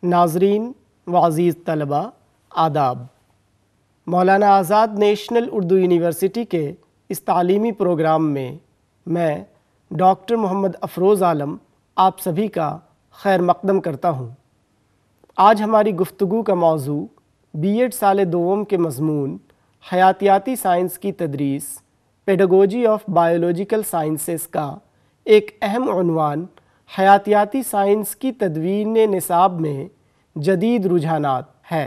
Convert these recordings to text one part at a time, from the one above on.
ناظرین و عزیز طلباء، آداب۔ مولانا آزاد نیشنل اردو یونیورسٹی کے اس تعلیمی پروگرام میں ڈاکٹر محمد افروز عالم آپ سبھی کا خیر مقدم کرتا ہوں۔ آج ہماری گفتگو کا موضوع B.Ed سال دوم کے مضمون حیاتیاتی سائنس کی تدریس، پیڈاگوجی آف بایولوجیکل سائنسز کا ایک اہم عنوان حیاتیاتی سائنس کی تدوین نصاب میں جدید رجحانات ہے۔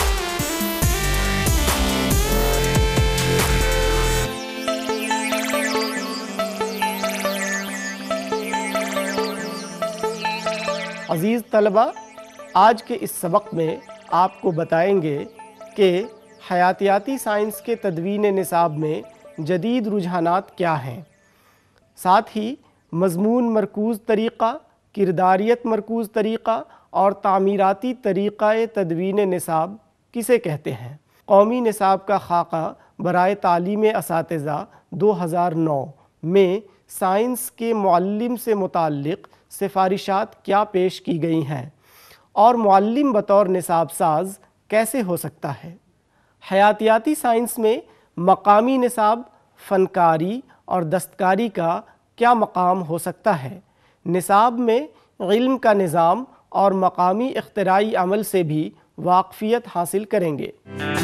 عزیز طلباء، آج کے اس سبق میں آپ کو بتائیں گے کہ حیاتیاتی سائنس کے تدوین نصاب میں جدید رجحانات کیا ہیں، ساتھ ہی مضمون مرکوز طریقہ، کرداریت مرکوز طریقہ اور تعمیراتی طریقہ تدوین نصاب کسے کہتے ہیں۔ قومی نصاب کا خاکہ برائے تعلیم اساتذہ 2009 میں سائنس کے معلم سے متعلق سفارشات کیا پیش کی گئی ہیں اور معلم بطور نصاب ساز کیسے ہو سکتا ہے۔ حیاتیاتی سائنس میں مقامی نصاب، فنکاری اور دستکاری کا کیا مقام ہو سکتا ہے۔ نصاب میں علم کا نظام اور مقامی اختراعی عمل سے بھی واقفیت حاصل کریں گے۔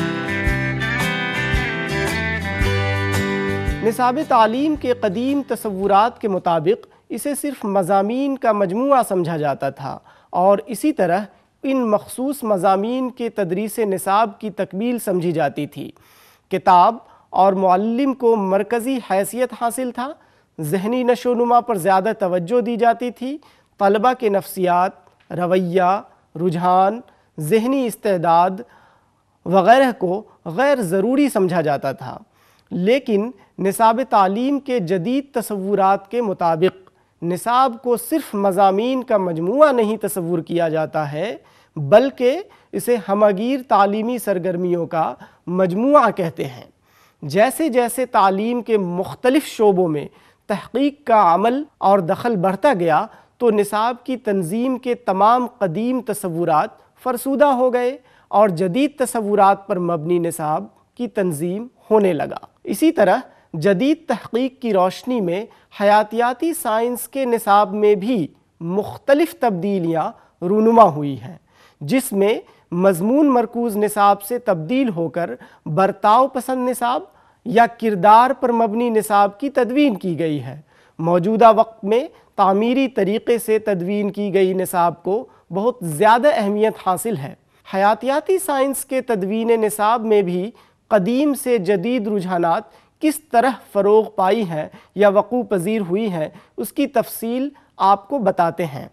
نصاب تعلیم کے قدیم تصورات کے مطابق اسے صرف مضامین کا مجموعہ سمجھا جاتا تھا اور اسی طرح ان مخصوص مضامین کے تدریس نصاب کی تکمیل سمجھی جاتی تھی۔ کتاب اور معلم کو مرکزی حیثیت حاصل تھا، ذہنی نشو و نما پر زیادہ توجہ دی جاتی تھی، طلبہ کے نفسیات، رویہ، رجحان، ذہنی استعداد وغیرہ کو غیر ضروری سمجھا جاتا تھا۔ لیکن نصاب تعلیم کے جدید تصورات کے مطابق نصاب کو صرف مضامین کا مجموعہ نہیں تصور کیا جاتا ہے، بلکہ اسے ہمگیر تعلیمی سرگرمیوں کا مجموعہ کہتے ہیں۔ جیسے جیسے تعلیم کے مختلف شعبوں میں تحقیق کا عمل اور دخل بڑھتا گیا تو نصاب کی تنظیم کے تمام قدیم تصورات فرسودہ ہو گئے اور جدید تصورات پر مبنی نصاب کی تنظیم ہونے لگا۔ اسی طرح جدید تحقیق کی روشنی میں حیاتیاتی سائنس کے نصاب میں بھی مختلف تبدیلیاں رونما ہوئی ہیں، جس میں مضمون مرکوز نصاب سے تبدیل ہو کر برتاؤ پسند نصاب یا کردار پر مبنی نصاب کی تدوین کی گئی ہے۔ موجودہ وقت میں تعمیری طریقے سے تدوین کی گئی نصاب کو بہت زیادہ اہمیت حاصل ہے۔ حیاتیاتی سائنس کے تدوین نصاب میں بھی قدیم سے جدید رجحانات کس طرح فروغ پائی ہیں یا وقوع پذیر ہوئی ہیں، اس کی تفصیل آپ کو بتاتے ہیں۔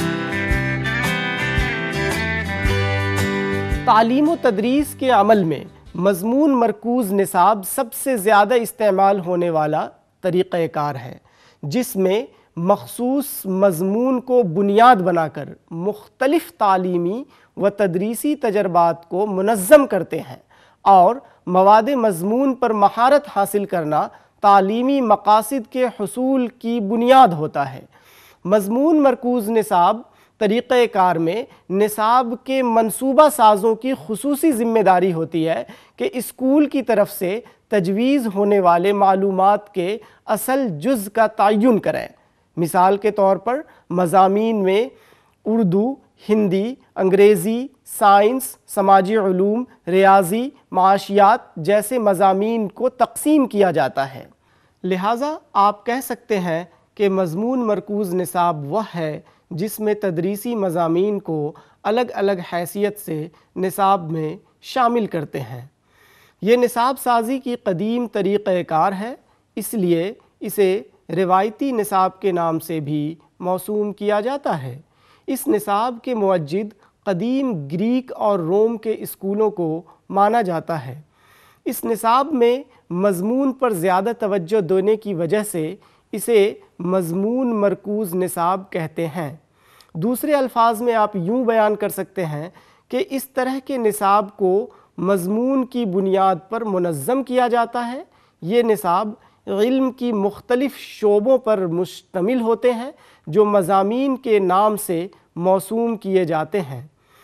تعلیم و تدریس کے عمل میں مضمون مرکوز نصاب سب سے زیادہ استعمال ہونے والا طریقہ کار ہے، جس میں مخصوص مضمون کو بنیاد بنا کر مختلف تعلیمی و تدریسی تجربات کو منظم کرتے ہیں اور مواد مضمون پر مہارت حاصل کرنا تعلیمی مقاصد کے حصول کی بنیاد ہوتا ہے۔ مضمون مرکوز نصاب طریقہ کار میں نصاب کے منصوبہ سازوں کی خصوصی ذمہ داری ہوتی ہے کہ اسکول کی طرف سے تجویز ہونے والے معلومات کے اصل جز کا تعین کریں۔ مثال کے طور پر مضامین میں اردو، ہندی، انگریزی، سائنس، سماجی علوم، ریاضی، معاشیات جیسے مضامین کو تقسیم کیا جاتا ہے۔ لہٰذا آپ کہہ سکتے ہیں کہ مضمون مرکوز نصاب وہ ہے جس میں تدریسی مضامین کو الگ الگ حیثیت سے نصاب میں شامل کرتے ہیں۔ یہ نصاب سازی کی قدیم طریقہ کار ہے، اس لیے اسے روایتی نصاب کے نام سے بھی موسوم کیا جاتا ہے۔ اس نصاب کے موجد قدیم گریک اور روم کے اسکولوں کو مانا جاتا ہے۔ اس نصاب میں مضمون پر زیادہ توجہ دینے کی وجہ سے اسے مضمون مرکوز نصاب کہتے ہیں۔ دوسرے الفاظ میں آپ یوں بیان کر سکتے ہیں کہ اس طرح کے نصاب کو مضمون کی بنیاد پر منظم کیا جاتا ہے۔ یہ نصاب علم کی مختلف شعبوں پر مشتمل ہوتے ہیں جو مضامین کے نام سے موسوم کیے جاتے ہیں۔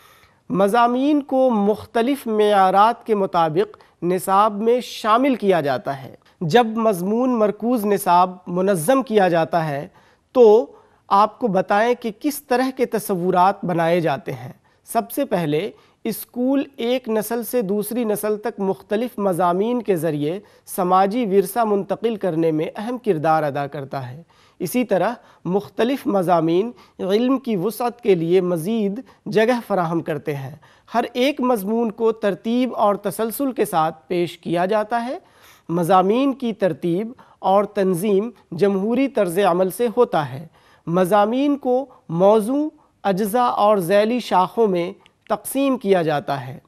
مضامین کو مختلف معیارات کے مطابق نصاب میں شامل کیا جاتا ہے۔ جب مضمون مرکوز نصاب منظم کیا جاتا ہے تو آپ کو بتائیں کہ کس طرح کے تصورات بنائے جاتے ہیں۔ سب سے پہلے اسکول ایک نسل سے دوسری نسل تک مختلف مضامین کے ذریعے سماجی ورثہ منتقل کرنے میں اہم کردار ادا کرتا ہے۔ اسی طرح مختلف مضامین علم کی وسعت کے لیے مزید جگہ فراہم کرتے ہیں۔ ہر ایک مضمون کو ترتیب اور تسلسل کے ساتھ پیش کیا جاتا ہے۔ مضامین کی ترتیب اور تنظیم جمہوری طرز عمل سے ہوتا ہے۔ مضامین کو موضوع، اجزاء اور ذیلی شاخوں میں تقسیم کیا جاتا ہے۔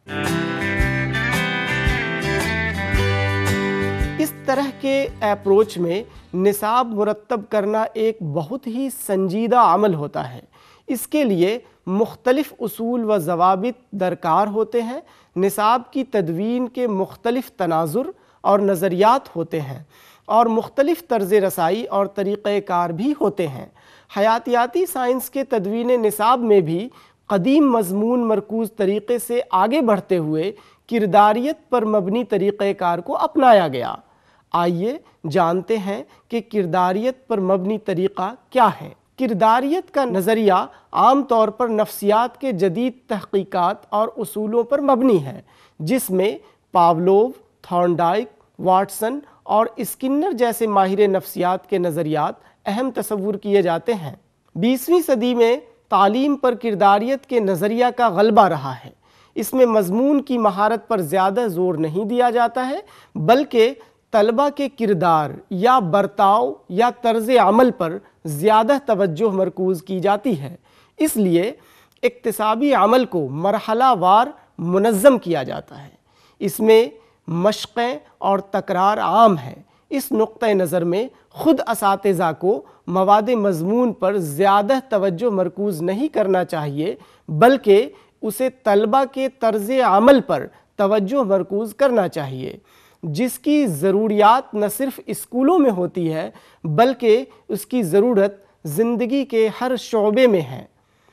اس طرح کے اپروچ میں نصاب مرتب کرنا ایک بہت ہی سنجیدہ عمل ہوتا ہے۔ اس کے لیے مختلف اصول و ضوابط درکار ہوتے ہیں۔ نصاب کی تدوین کے مختلف تناظر اور نظریات ہوتے ہیں اور مختلف طرز رسائی اور طریقہ کار بھی ہوتے ہیں۔ حیاتیاتی سائنس کے تدوین نصاب میں بھی قدیم مضمون مرکوز طریقے سے آگے بڑھتے ہوئے کرداریت پر مبنی طریقہ کار کو اپنایا گیا۔ آئیے جانتے ہیں کہ کرداریت پر مبنی طریقہ کیا ہے۔ کرداریت کا نظریہ عام طور پر نفسیات کے جدید تحقیقات اور اصولوں پر مبنی ہے، جس میں پاولوو، تھورنڈائک، واٹسن اور اسکنر جیسے ماہر نفسیات کے نظریات اہم تصور کیے جاتے ہیں۔ 20ویں صدی میں تعلیم پر کرداریت کے نظریہ کا غلبہ رہا ہے۔ اس میں مضمون کی مہارت پر زیادہ زور نہیں دیا جاتا ہے، بلکہ طلبہ کے کردار یا برتاؤ یا طرز عمل پر زیادہ توجہ مرکوز کی جاتی ہے۔ اس لیے اکتسابی عمل کو مرحلہ وار منظم کیا جاتا ہے۔ اس میں مشقیں اور تکرار عام ہے۔ اس نقطہ نظر میں خود اساتذہ کو مواد مضمون پر زیادہ توجہ مرکوز نہیں کرنا چاہیے، بلکہ اسے طلبہ کے طرز عمل پر توجہ مرکوز کرنا چاہیے، جس کی ضروریات نہ صرف اسکولوں میں ہوتی ہے بلکہ اس کی ضرورت زندگی کے ہر شعبے میں ہے۔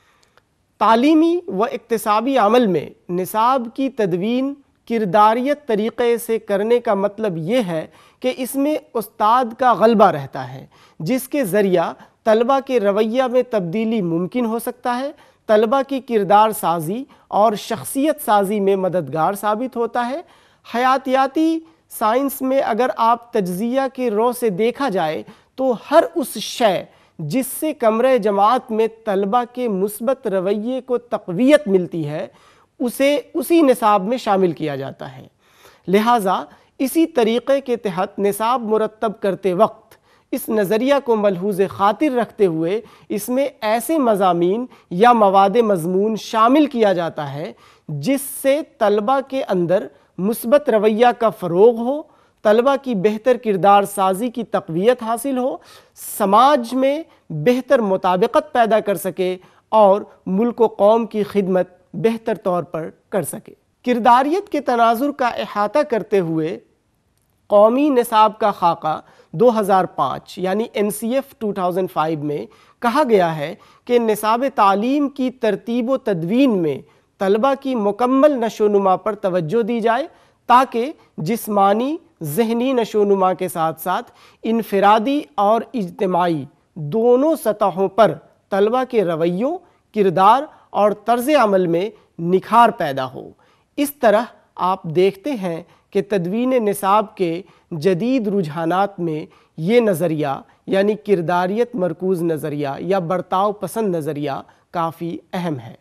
تعلیمی و اکتسابی عمل میں نصاب کی تدوین کرداریت طریقے سے کرنے کا مطلب یہ ہے کہ اس میں استاد کا غلبہ رہتا ہے، جس کے ذریعہ طلبہ کے رویہ میں تبدیلی ممکن ہو سکتا ہے، طلبہ کی کردار سازی اور شخصیت سازی میں مددگار ثابت ہوتا ہے۔ حیاتیاتی سائنس میں اگر آپ تجزیہ کے رو سے دیکھا جائے تو ہر اس شے جس سے کمرہ جماعت میں طلبہ کے مثبت رویے کو تقویت ملتی ہے اسے اسی نصاب میں شامل کیا جاتا ہے۔ لہٰذا اسی طریقے کے تحت نصاب مرتب کرتے وقت اس نظریہ کو ملحوظ خاطر رکھتے ہوئے اس میں ایسے مضامین یا مواد مضمون شامل کیا جاتا ہے جس سے طلبہ کے اندر مثبت رویہ کا فروغ ہو، طلبہ کی بہتر کردار سازی کی تقویت حاصل ہو، سماج میں بہتر مطابقت پیدا کر سکے اور ملک و قوم کی خدمت بہتر طور پر کر سکے۔ کرداریت کے تناظر کا احاطہ کرتے ہوئے قومی نصاب کا خاکہ 2005 یعنی NCF 2005 میں کہا گیا ہے کہ نصاب تعلیم کی ترتیب و تدوین میں طلبہ کی مکمل نشوونما پر توجہ دی جائے تاکہ جسمانی ذہنی نشوونما کے ساتھ ساتھ انفرادی اور اجتماعی دونوں سطحوں پر طلبہ کے رویوں، کردار اور طرز عمل میں نکھار پیدا ہو۔ اس طرح آپ دیکھتے ہیں کہ تدوین نصاب کے جدید رجحانات میں یہ نظریہ یعنی کرداریت مرکوز نظریہ یا برتاؤ پسند نظریہ کافی اہم ہے۔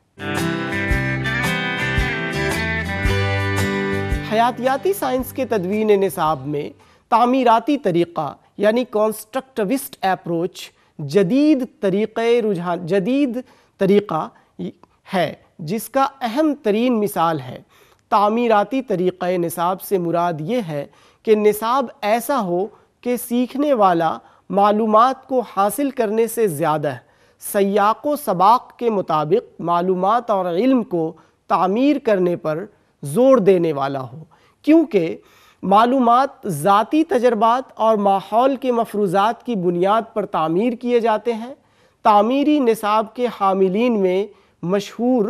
حیاتیاتی سائنس کے تدوین نصاب میں تعمیراتی طریقہ یعنی کنسٹرکٹیوسٹ اپروچ جدید طریقہ ہے جس کا اہم ترین مثال ہے۔ تعمیراتی طریقہ نصاب سے مراد یہ ہے کہ نصاب ایسا ہو کہ سیکھنے والا معلومات کو حاصل کرنے سے زیادہ سیاق و سباق کے مطابق معلومات اور علم کو تعمیر کرنے پر زور دینے والا ہو، کیونکہ معلومات ذاتی تجربات اور ماحول کے مفروضات کی بنیاد پر تعمیر کیے جاتے ہیں۔ تعمیری نصاب کے حاملین میں مشہور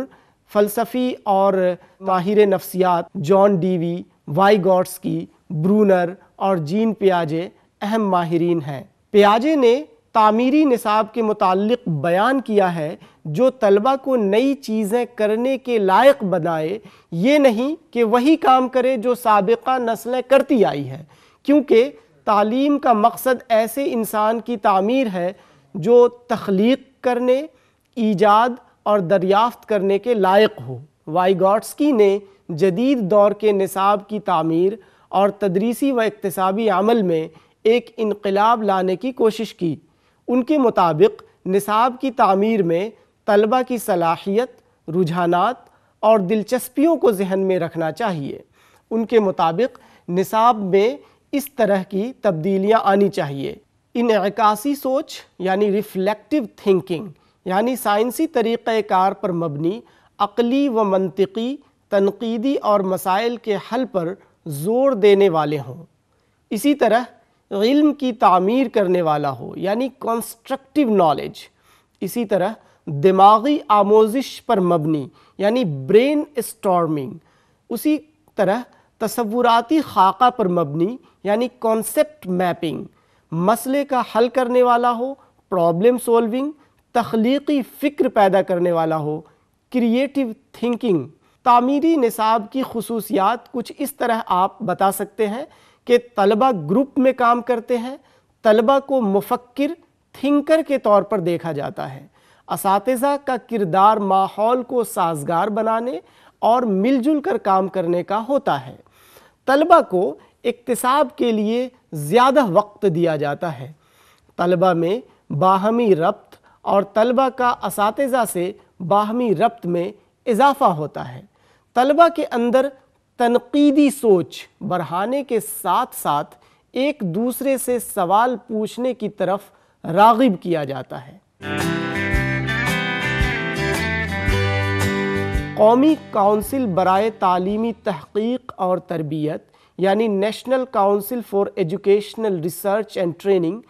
فلسفی اور ماہر نفسیات جان ڈیوی، وائیگوٹسکی، برونر اور جین پیاجے اہم ماہرین ہیں۔ پیاجے نے تعمیری نصاب کے متعلق بیان کیا ہے جو طلبہ کو نئی چیزیں کرنے کے لائق بنائے، یہ نہیں کہ وہی کام کرے جو سابقہ نسلیں کرتی آئی ہے، کیونکہ تعلیم کا مقصد ایسے انسان کی تعمیر ہے جو تخلیق کرنے، ایجاد اور دریافت کرنے کے لائق ہو۔ وائیگوٹسکی نے جدید دور کے نصاب کی تعمیر اور تدریسی و اکتسابی عمل میں ایک انقلاب لانے کی کوشش کی۔ ان کے مطابق نصاب کی تعمیر میں طلبہ کی صلاحیت، رجحانات اور دلچسپیوں کو ذہن میں رکھنا چاہیے۔ ان کے مطابق نصاب میں اس طرح کی تبدیلیاں آنی چاہیے: انعکاسی سوچ یعنی ریفلیکٹیو تھنکنگ، یعنی سائنسی طریقہ کار پر مبنی، عقلی و منطقی، تنقیدی اور مسائل کے حل پر زور دینے والے ہوں۔ اسی طرح علم کی تعمیر کرنے والا ہو، یعنی کنسٹرکٹیو نالج۔ اسی طرح دماغی آموزش پر مبنی، یعنی برین اسٹارمنگ۔ اسی طرح تصوراتی خاکہ پر مبنی، یعنی کانسیپٹ میپنگ۔ مسئلے کا حل کرنے والا ہو، پرابلم سولونگ۔ تخلیقی فکر پیدا کرنے والا ہو، کریٹیو تھنکنگ۔ تعمیری نصاب کی خصوصیات کچھ اس طرح آپ بتا سکتے ہیں کہ طلبہ گروپ میں کام کرتے ہیں، طلبہ کو مفکر، تھنکر کے طور پر دیکھا جاتا ہے، اساتذہ کا کردار ماحول کو سازگار بنانے اور مل جل کر کام کرنے کا ہوتا ہے، طلبہ کو اکتساب کے لیے زیادہ وقت دیا جاتا ہے، طلبہ میں باہمی ربط اور طلبہ کا اساتذہ سے باہمی ربط میں اضافہ ہوتا ہے، طلبہ کے اندر تنقیدی سوچ بڑھانے کے ساتھ ساتھ ایک دوسرے سے سوال پوچھنے کی طرف راغب کیا جاتا ہے۔ قومی کونسل برائے تعلیمی تحقیق اور تربیت یعنی national council for educational research and training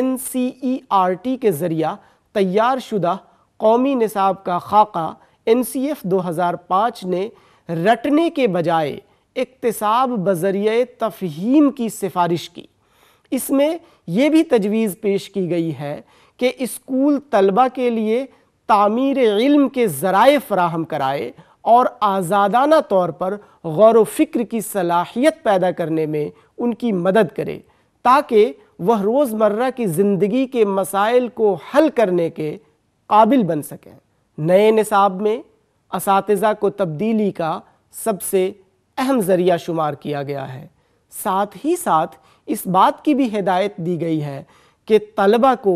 NCERT کے ذریعہ تیار شدہ قومی نصاب کا خاکہ NCF 2005 نے رٹنے کے بجائے اکتساب بذریعہ تفہیم کی سفارش کی۔ اس میں یہ بھی تجویز پیش کی گئی ہے کہ اسکول طلبہ کے لیے تعمیر علم کے ذرائع فراہم کرائے اور آزادانہ طور پر غور و فکر کی صلاحیت پیدا کرنے میں ان کی مدد کرے تاکہ وہ روزمرہ کی زندگی کے مسائل کو حل کرنے کے قابل بن سکیں۔ نئے نصاب میں اساتذہ کو تبدیلی کا سب سے اہم ذریعہ شمار کیا گیا ہے، ساتھ ہی ساتھ اس بات کی بھی ہدایت دی گئی ہے کہ طلبہ کو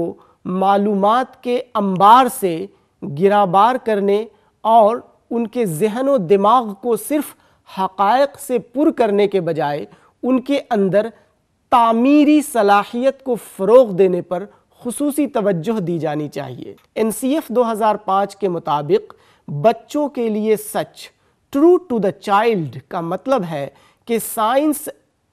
معلومات کے انبار سے گرابار کرنے اور ان کے ذہن و دماغ کو صرف حقائق سے پر کرنے کے بجائے ان کے اندر تعمیری صلاحیت کو فروغ دینے پر خصوصی توجہ دی جانی چاہیے۔ NCF 2005 کے مطابق بچوں کے لیے سچ، ٹرو ٹو دا چائلڈ کا مطلب ہے کہ سائنس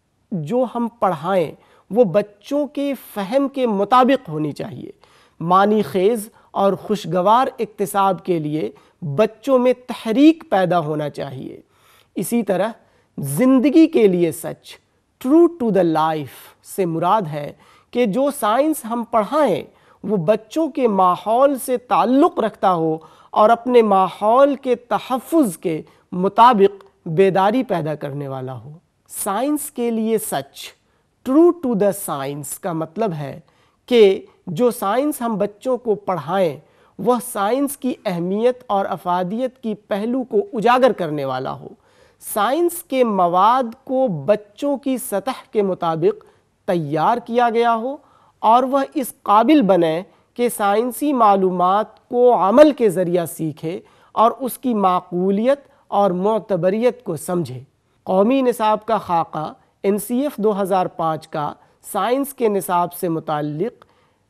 جو ہم پڑھائیں وہ بچوں کے فہم کے مطابق ہونی چاہیے۔ معنی خیز اور خوشگوار اکتساب کے لیے بچوں میں تحریک پیدا ہونا چاہیے۔ اسی طرح زندگی کے لیے سچ، ٹرو ٹو دا لائف سے مراد ہے کہ جو سائنس ہم پڑھائیں وہ بچوں کے ماحول سے تعلق رکھتا ہو اور اپنے ماحول کے تحفظ کے مطابق بیداری پیدا کرنے والا ہو۔ سائنس کے لیے سچ، ٹرو ٹو دا سائنس کا مطلب ہے کہ جو سائنس ہم بچوں کو پڑھائیں وہ سائنس کی اہمیت اور افادیت کی پہلو کو اجاگر کرنے والا ہو، سائنس کے مواد کو بچوں کی سطح کے مطابق تیار کیا گیا ہو اور وہ اس قابل بنے کہ سائنسی معلومات کو عمل کے ذریعہ سیکھے اور اس کی معقولیت اور معتبریت کو سمجھے۔ قومی نصاب کا خاکہ NCF 2005 کا سائنس کے نصاب سے متعلق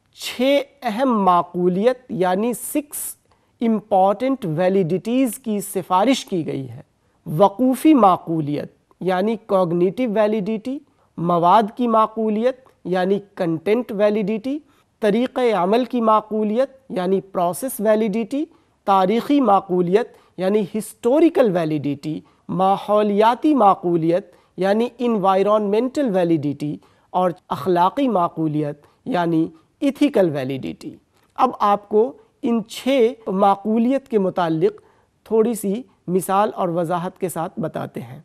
6 اہم معقولیت یعنی 6 امپورٹنٹ ویلیڈیٹیز کی سفارش کی گئی ہے۔ وقوفی معقولیت یعنی کوگنیٹیو ویلیڈیٹی، مواد کی معقولیت یعنی کنٹینٹ ویلیڈیٹی، طریقہ عمل کی معقولیت یعنی پروسیس ویلیڈیٹی، تاریخی معقولیت یعنی ہسٹوریکل ویلیڈیٹی، ماحولیاتی معقولیت یعنی انوائرونمنٹل ویلیڈیٹی، اور اخلاقی معقولیت یعنی ایتھیکل ویلیڈیٹی۔ اب آپ کو ان 6 معقولیت کے متعلق تھوڑی سی مثال اور وضاحت کے ساتھ بتاتے ہیں۔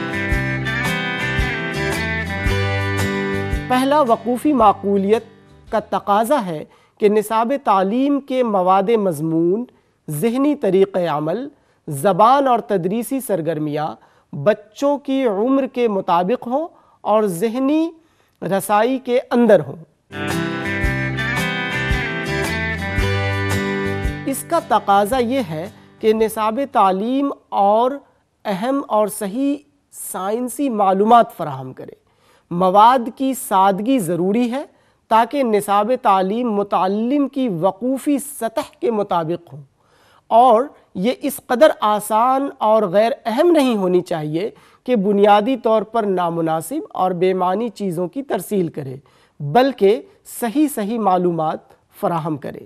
پہلا، وقوفی معقولیت کا تقاضا ہے کہ نصاب تعلیم کے مواد مضمون، ذہنی طریقہ عمل، زبان اور تدریسی سرگرمیاں بچوں کی عمر کے مطابق ہوں اور ذہنی رسائی کے اندر ہوں۔ اس کا تقاضا یہ ہے کہ نصاب تعلیم اور اہم اور صحیح سائنسی معلومات فراہم کرے۔ مواد کی سادگی ضروری ہے تاکہ نصاب تعلیم متعلم کی وقوفی سطح کے مطابق ہوں، اور یہ اس قدر آسان اور غیر اہم نہیں ہونی چاہیے کہ بنیادی طور پر نامناسب اور بے معنی چیزوں کی ترسیل کرے، بلکہ صحیح معلومات فراہم کرے۔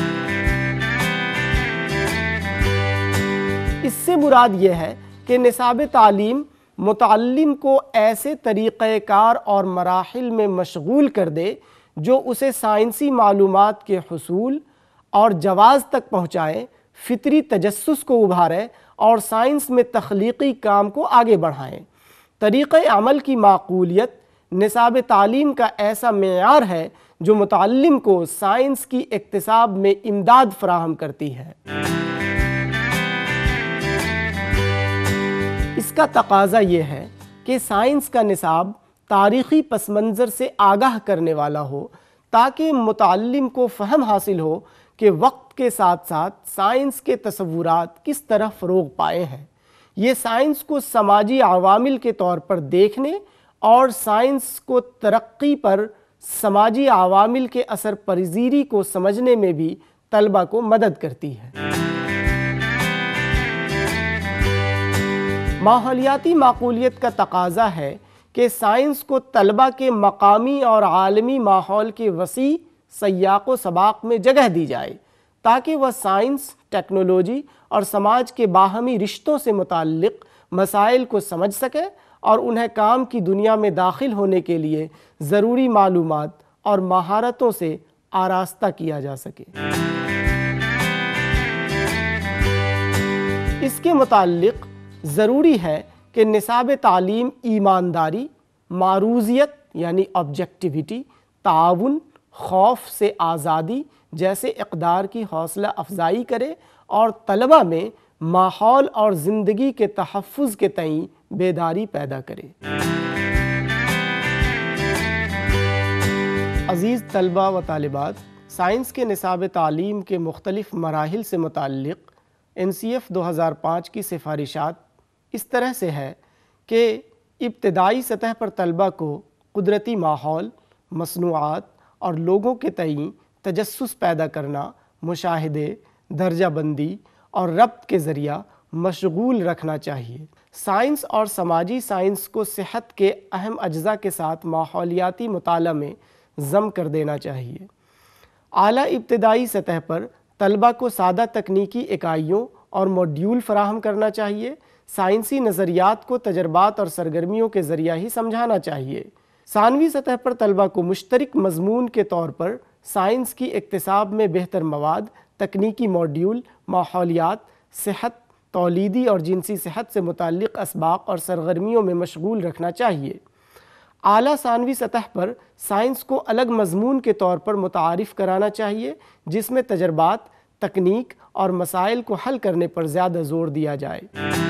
اس سے مراد یہ ہے کہ نصاب تعلیم متعلم کو ایسے طریقہ کار اور مراحل میں مشغول کر دے جو اسے سائنسی معلومات کے حصول اور جواز تک پہنچائے، فطری تجسس کو ابھارے اور سائنس میں تخلیقی کام کو آگے بڑھائیں۔ طریقہ عمل کی معقولیت نصاب تعلیم کا ایسا معیار ہے جو متعلم کو سائنس کی اکتساب میں امداد فراہم کرتی ہے۔ اس کا تقاضا یہ ہے کہ سائنس کا نصاب تاریخی پس منظر سے آگاہ کرنے والا ہو تاکہ متعلم کو فہم حاصل ہو کہ وقت کے ساتھ ساتھ سائنس کے تصورات کس طرح فروغ پائے ہیں۔ یہ سائنس کو سماجی عوامل کے طور پر دیکھنے اور سائنس کو ترقی پر سماجی عوامل کے اثر پذیری کو سمجھنے میں بھی طلبہ کو مدد کرتی ہے۔ ماحولیاتی معقولیت کا تقاضا ہے کہ سائنس کو طلبہ کے مقامی اور عالمی ماحول کے وسیع سیاق و سباق میں جگہ دی جائے تاکہ وہ سائنس، ٹیکنالوجی اور سماج کے باہمی رشتوں سے متعلق مسائل کو سمجھ سکے اور انہیں کام کی دنیا میں داخل ہونے کے لیے ضروری معلومات اور مہارتوں سے آراستہ کیا جا سکے۔ اس کے متعلق ضروری ہے کہ نصاب تعلیم ایمانداری، معروضیت یعنی آبجیکٹیویٹی، تعاون، خوف سے آزادی جیسے اقدار کی حوصلہ افزائی کرے اور طلبہ میں ماحول اور زندگی کے تحفظ کے تئیں بیداری پیدا کرے۔ عزیز طلبہ و طالبات، سائنس کے نصاب تعلیم کے مختلف مراحل سے متعلق NCF 2005 کی سفارشات اس طرح سے ہے کہ ابتدائی سطح پر طلبہ کو قدرتی ماحول، مصنوعات اور لوگوں کے تئیں تجسس پیدا کرنا، مشاہدے، درجہ بندی اور ربط کے ذریعہ مشغول رکھنا چاہیے۔ سائنس اور سماجی سائنس کو صحت کے اہم اجزاء کے ساتھ ماحولیاتی مطالعہ میں ضم کر دینا چاہیے۔ اعلیٰ ابتدائی سطح پر طلبہ کو سادہ تکنیکی اکائیوں اور موڈیول فراہم کرنا چاہیے۔ سائنسی نظریات کو تجربات اور سرگرمیوں کے ذریعہ ہی سمجھانا چاہیے۔ ثانوی سطح پر طلبہ کو مشترک مضمون کے طور پر سائنس کی اکتساب میں بہتر مواد، تکنیکی موڈیول، ماحولیات، صحت، تولیدی اور جنسی صحت سے متعلق اسباق اور سرگرمیوں میں مشغول رکھنا چاہیے۔ اعلیٰ ثانوی سطح پر سائنس کو الگ مضمون کے طور پر متعارف کرانا چاہیے جس میں تجربات، تکنیک اور مسائل کو حل کرنے پر زیادہ زور دیا جائے۔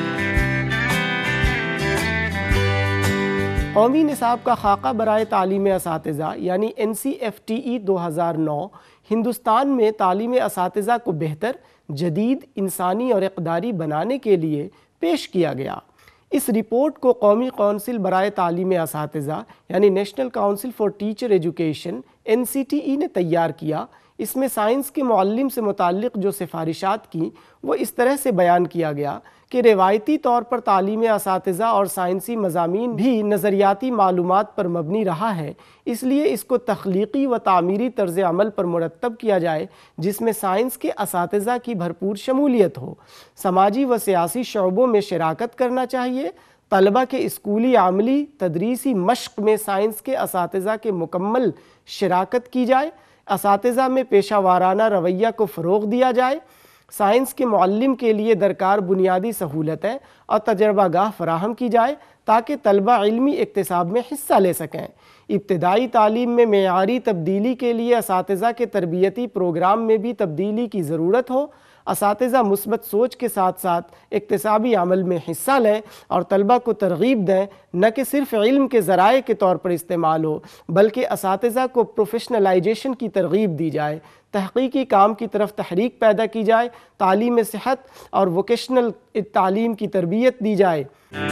قومی نصاب کا خاکہ برائے تعلیم اساتذہ یعنی NCFTE 2009 ہندوستان میں تعلیم اساتذہ کو بہتر، جدید، انسانی اور اقداری بنانے کے لیے پیش کیا گیا۔ اس رپورٹ کو قومی کونسل برائے تعلیم اساتذہ یعنی national council for teacher education NCTE نے تیار کیا۔ اس میں سائنس کے معلم سے متعلق جو سفارشات کی وہ اس طرح سے بیان کیا گیا کہ روایتی طور پر تعلیم اساتذہ اور سائنسی مضامین بھی نظریاتی معلومات پر مبنی رہا ہے، اس لیے اس کو تخلیقی و تعمیری طرز عمل پر مرتب کیا جائے جس میں سائنس کے اساتذہ کی بھرپور شمولیت ہو، سماجی و سیاسی شعبوں میں شراکت کرنا چاہیے، طلبہ کے اسکولی عملی تدریسی مشق میں سائنس کے اساتذہ کے مکمل شراکت کی جائے، اساتذہ میں پیشہ وارانہ رویہ کو فروغ دیا جائے، سائنس کے معلم کے لیے درکار بنیادی سہولتیں اور تجربہ گاہ فراہم کی جائے تاکہ طلبہ علمی اکتساب میں حصہ لے سکیں، ابتدائی تعلیم میں معیاری تبدیلی کے لیے اساتذہ کے تربیتی پروگرام میں بھی تبدیلی کی ضرورت ہو، اساتذہ مثبت سوچ کے ساتھ ساتھ اکتسابی عمل میں حصہ لیں اور طلبہ کو ترغیب دیں، نہ کہ صرف علم کے ذرائع کے طور پر استعمال ہو بلکہ اساتذہ کو پروفیشنلائزیشن کی ترغیب دی جائے، تحقیقی کام کی طرف تحریک پیدا کی جائے، تعلیم صحت اور ووکیشنل تعلیم کی تربیت دی جائے۔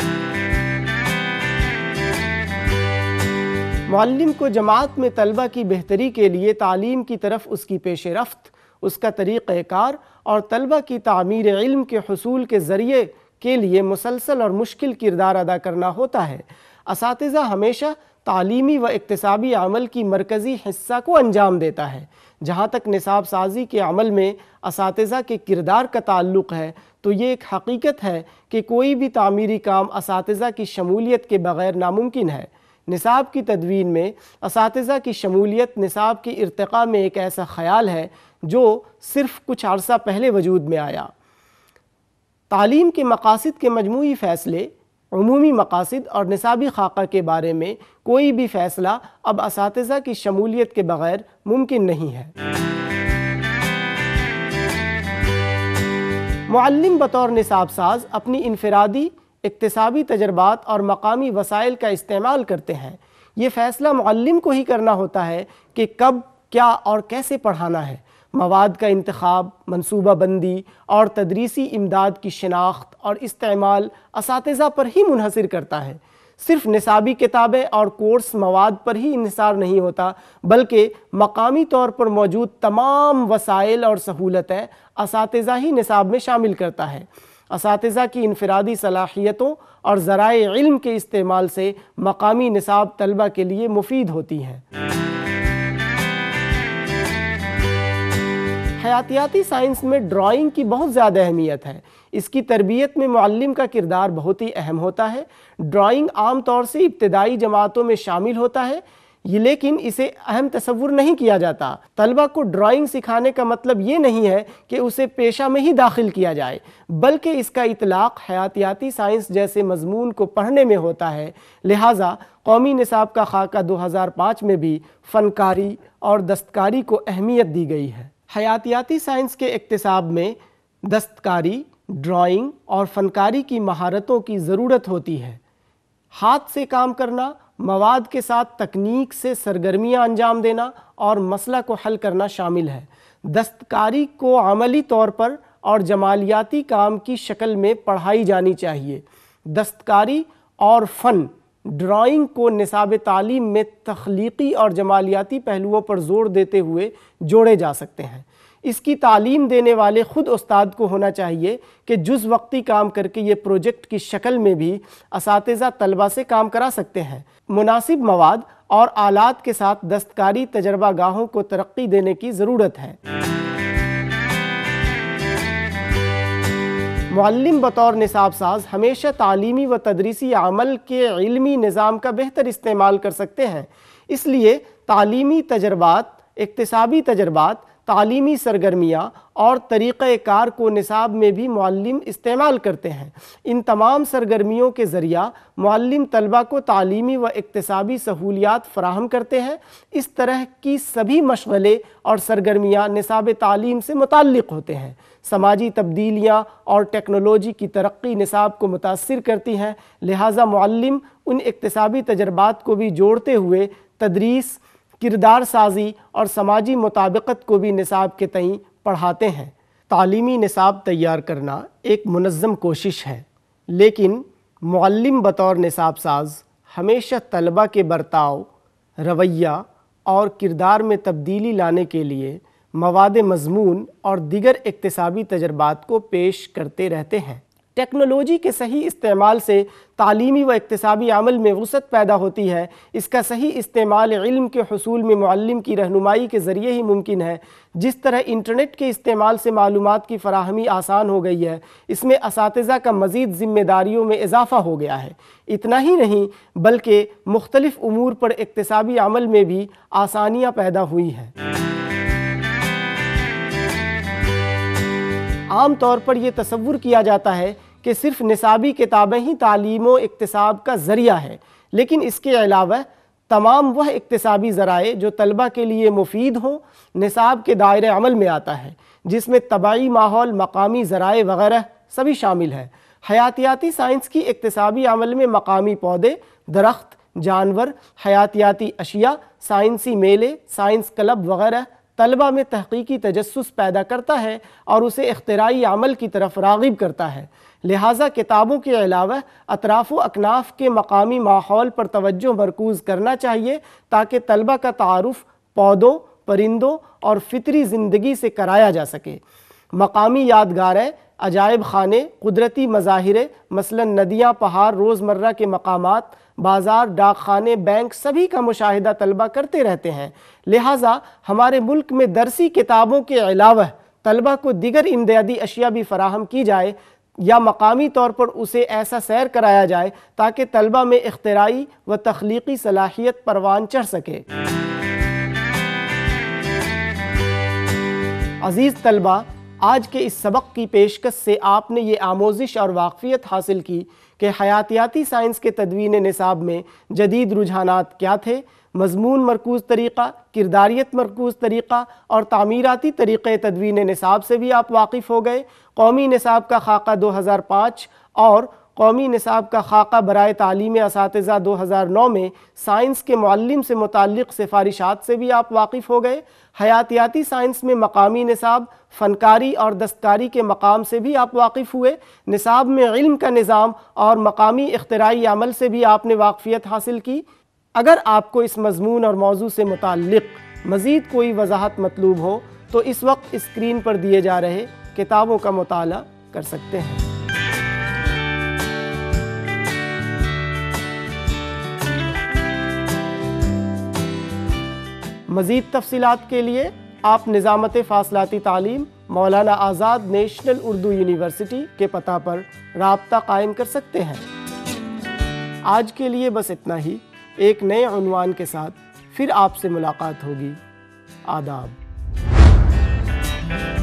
معلم کو جماعت میں طلبہ کی بہتری کے لیے تعلیم کی طرف اس کی پیش رفت، اس کا طریقہ کار اور طلبہ کی تعمیر علم کے حصول کے ذریعے کے لیے مسلسل اور مشکل کردار ادا کرنا ہوتا ہے۔ اساتذہ ہمیشہ تعلیمی و اکتسابی عمل کی مرکزی حصہ کو انجام دیتا ہے۔ جہاں تک نصاب سازی کے عمل میں اساتذہ کے کردار کا تعلق ہے تو یہ ایک حقیقت ہے کہ کوئی بھی تعمیری کام اساتذہ کی شمولیت کے بغیر ناممکن ہے۔ نصاب کی تدوین میں اساتذہ کی شمولیت نصاب کی ارتقاء میں ایک ایسا خیال ہے جو صرف کچھ عرصہ پہلے وجود میں آیا۔ تعلیم کے مقاصد کے مجموعی فیصلے، عمومی مقاصد اور نصابی خاکہ کے بارے میں کوئی بھی فیصلہ اب اساتذہ کی شمولیت کے بغیر ممکن نہیں ہے۔ معلم بطور نصاب ساز اپنی انفرادی اکتسابی تجربات اور مقامی وسائل کا استعمال کرتے ہیں۔ یہ فیصلہ معلم کو ہی کرنا ہوتا ہے کہ کب، کیا اور کیسے پڑھانا ہے۔ مواد کا انتخاب، منصوبہ بندی اور تدریسی امداد کی شناخت اور استعمال اساتذہ پر ہی منحصر کرتا ہے۔ صرف نصابی کتابیں اور کورس مواد پر ہی انحصار نہیں ہوتا بلکہ مقامی طور پر موجود تمام وسائل اور سہولتیں اساتذہ ہی نصاب میں شامل کرتا ہے۔ اساتذہ کی انفرادی صلاحیتوں اور ذرائع علم کے استعمال سے مقامی نصاب طلبہ کے لیے مفید ہوتی ہیں۔ حیاتیاتی سائنس میں ڈرائنگ کی بہت زیادہ اہمیت ہے۔ اس کی تربیت میں معلم کا کردار بہت ہی اہم ہوتا ہے۔ ڈرائنگ عام طور سے ابتدائی جماعتوں میں شامل ہوتا ہے، لیکن اسے اہم تصور نہیں کیا جاتا۔ طلبہ کو ڈرائنگ سکھانے کا مطلب یہ نہیں ہے کہ اسے پیشہ میں ہی داخل کیا جائے، بلکہ اس کا اطلاق حیاتیاتی سائنس جیسے مضمون کو پڑھنے میں ہوتا ہے۔ لہٰذا قومی نصاب کا خاکہ 2005 میں بھی فنکاری اور دستکاری کو اہمیت دی گئی ہے۔ حیاتیاتی سائنس کے اکتساب میں دستکاری، ڈرائنگ اور فنکاری کی مہارتوں کی ضرورت ہوتی ہے۔ ہاتھ سے کام کرنا، مواد کے ساتھ تکنیک سے سرگرمیاں انجام دینا اور مسئلہ کو حل کرنا شامل ہے۔ دستکاری کو عملی طور پر اور جمالیاتی کام کی شکل میں پڑھائی جانی چاہیے۔ دستکاری اور فن، ڈرائنگ کو نصاب تعلیم میں تخلیقی اور جمالیاتی پہلوؤں پر زور دیتے ہوئے جوڑے جا سکتے ہیں۔ اس کی تعلیم دینے والے خود استاد کو ہونا چاہیے کہ جز وقتی کام کر کے یہ پروجیکٹ کی شکل میں بھی اساتذہ طلبہ سے کام کرا سکتے ہیں۔ مناسب مواد اور آلات کے ساتھ دستکاری تجربہ گاہوں کو ترقی دینے کی ضرورت ہے۔ معلم بطور نصاب ساز ہمیشہ تعلیمی و تدریسی عمل کے علمی نظام کا بہتر استعمال کر سکتے ہیں۔ اس لیے تعلیمی تجربات، اکتسابی تجربات، تعلیمی سرگرمیاں اور طریقہ کار کو نصاب میں بھی معلم استعمال کرتے ہیں۔ ان تمام سرگرمیوں کے ذریعہ معلم طلبہ کو تعلیمی و اکتسابی سہولیات فراہم کرتے ہیں۔ اس طرح کی سبھی مشغلے اور سرگرمیاں نصاب تعلیم سے متعلق ہوتے ہیں۔ سماجی تبدیلیاں اور ٹیکنالوجی کی ترقی نصاب کو متاثر کرتی ہیں، لہٰذا معلم ان اکتسابی تجربات کو بھی جوڑتے ہوئے تدریس، کردار سازی اور سماجی مطابقت کو بھی نصاب کے تئیں پڑھاتے ہیں۔ تعلیمی نصاب تیار کرنا ایک منظم کوشش ہے، لیکن معلم بطور نصاب ساز ہمیشہ طلبہ کے برتاؤ، رویہ اور کردار میں تبدیلی لانے کے لیے مواد مضمون اور دیگر اکتسابی تجربات کو پیش کرتے رہتے ہیں۔ ٹیکنالوجی کے صحیح استعمال سے تعلیمی و اکتسابی عمل میں وسعت پیدا ہوتی ہے۔ اس کا صحیح استعمال علم کے حصول میں معلم کی رہنمائی کے ذریعے ہی ممکن ہے۔ جس طرح انٹرنیٹ کے استعمال سے معلومات کی فراہمی آسان ہو گئی ہے، اس میں اساتذہ کا مزید ذمہ داریوں میں اضافہ ہو گیا ہے۔ اتنا ہی نہیں بلکہ مختلف امور پر اکتسابی عمل میں بھی آسانیاں پیدا ہوئی ہیں۔ عام طور پر یہ تصور کیا جاتا ہے کہ صرف نصابی کتابیں ہی تعلیم و اکتساب کا ذریعہ ہے، لیکن اس کے علاوہ تمام وہ اکتسابی ذرائع جو طلبہ کے لیے مفید ہوں نصاب کے دائرۂ عمل میں آتا ہے، جس میں طبعی ماحول، مقامی ذرائع وغیرہ سبھی شامل ہے۔ حیاتیاتی سائنس کی اکتسابی عمل میں مقامی پودے، درخت، جانور، حیاتیاتی اشیاء، سائنسی میلے، سائنس کلب وغیرہ طلبہ میں تحقیقی تجسس پیدا کرتا ہے اور اسے اختراعی عمل کی طرف راغب کرتا ہے۔ لہٰذا کتابوں کے علاوہ اطراف و اکناف کے مقامی ماحول پر توجہ مرکوز کرنا چاہیے تاکہ طلبہ کا تعارف پودوں، پرندوں اور فطری زندگی سے کرایا جا سکے۔ مقامی یادگاریں، عجائب خانے، قدرتی مظاہرے مثلا ندیاں، پہاڑ، روزمرہ کے مقامات، بازار، ڈاک خانے، بینک سبھی کا مشاہدہ طلبہ کرتے رہتے ہیں۔ لہٰذا ہمارے ملک میں درسی کتابوں کے علاوہ طلبہ کو دیگر امدادی اشیاء بھی فراہم کی جائے یا مقامی طور پر اسے ایسا سیر کرایا جائے تاکہ طلبہ میں اختراعی و تخلیقی صلاحیت پروان چڑھ سکے۔ عزیز طلبہ، آج کے اس سبق کی پیشکش سے آپ نے یہ آموزش اور واقفیت حاصل کی کہ حیاتیاتی سائنس کے تدوین نصاب میں جدید رجحانات کیا تھے۔ مضمون مرکوز طریقہ، کرداریت مرکوز طریقہ اور تعمیراتی طریقے تدوین نصاب سے بھی آپ واقف ہو گئے۔ قومی نصاب کا خاکہ 2005 اور قومی نصاب کا خاکہ برائے تعلیم اساتذہ 2009 میں سائنس کے معلم سے متعلق سفارشات سے بھی آپ واقف ہو گئے۔ حیاتیاتی سائنس میں مقامی نصاب، فنکاری اور دستکاری کے مقام سے بھی آپ واقف ہوئے۔ نصاب میں علم کا نظام اور مقامی اختراعی عمل سے بھی آپ نے واقفیت حاصل کی۔ اگر آپ کو اس مضمون اور موضوع سے متعلق مزید کوئی وضاحت مطلوب ہو تو اس وقت اسکرین پر دیے جا رہے کتابوں کا مطالعہ کر سکتے ہیں۔ مزید تفصیلات کے لیے آپ نظامت فاصلاتی تعلیم مولانا آزاد نیشنل اردو یونیورسٹی کے پتہ پر رابطہ قائم کر سکتے ہیں۔ آج کے لیے بس اتنا ہی۔ ایک نئے عنوان کے ساتھ پھر آپ سے ملاقات ہوگی۔ آداب۔